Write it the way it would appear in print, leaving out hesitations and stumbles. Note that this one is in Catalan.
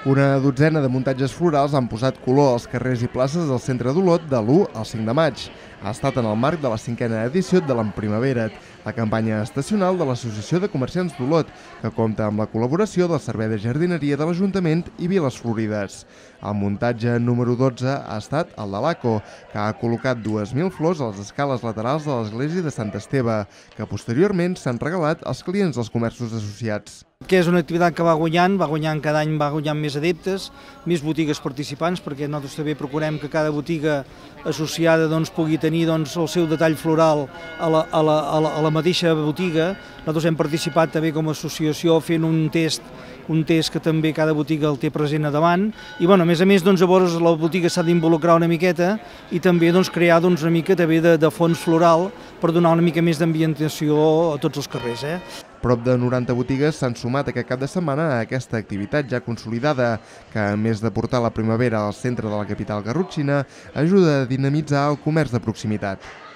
Una dotzena de muntatges florals han posat color als carrers i places del centre d'Olot de l'1 al 5 de maig. Ha estat en el marc de la 5a edició de l'Emprimavera't, la campanya estacional de l'Associació de Comerciants d'Olot, que compta amb la col·laboració del Servei de Jardineria de l'Ajuntament i Viles Florides. El muntatge número 12 ha estat el de l'ACO, que ha col·locat 2.000 flors a les escales laterals de l'església de Sant Esteve, que posteriorment s'han regalat als clients dels comerços associats. Que és una activitat que va guanyant cada any, va guanyant més adeptes, més botigues participants, perquè nosaltres també procurem que cada botiga associada pugui tenir el seu detall floral a la mateixa botiga. Nosaltres hem participat també com a associació fent un test que també cada botiga el té present a davant, i a més llavors la botiga s'ha d'involucrar una miqueta i també crear una mica també de fons floral per donar una mica més d'ambientació a tots els carrers. Prop de 90 botigues s'han sumat aquest cap de setmana a aquesta activitat ja consolidada, que a més de portar la primavera al centre de la capital garrotxina, ajuda a dinamitzar el comerç de proximitat.